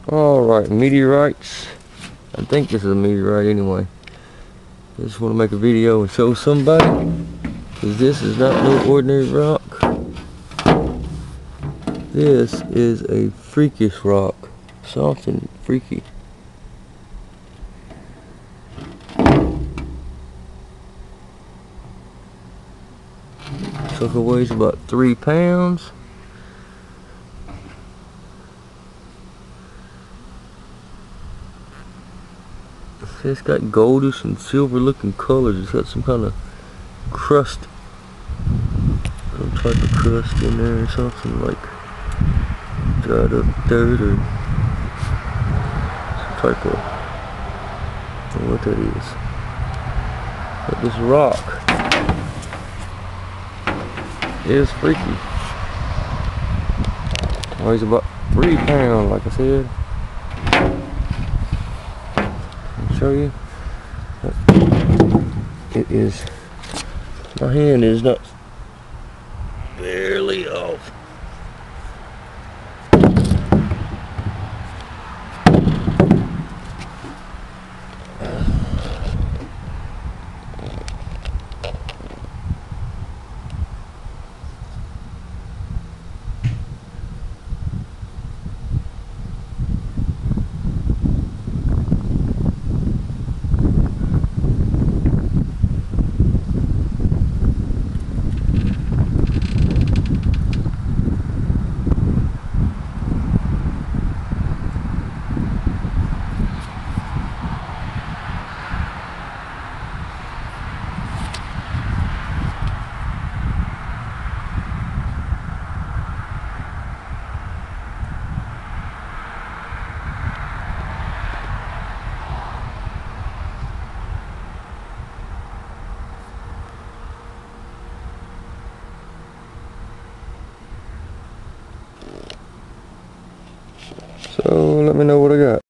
Alright, meteorites. I think this is a meteorite anyway. I just want to make a video and show somebody, because this is not no ordinary rock. This is a freakish rock. Something freaky. Sucker weighs about 3 pounds. It's got goldish and silver looking colors. It's got some kind of crust, some type of crust in there or something, like dried up dirt or some type of, I don't know what that is. But this rock is freaky. Weighs about 3 pounds, like I said. Show you. It is, my hand is not barely off. So let me know what I got.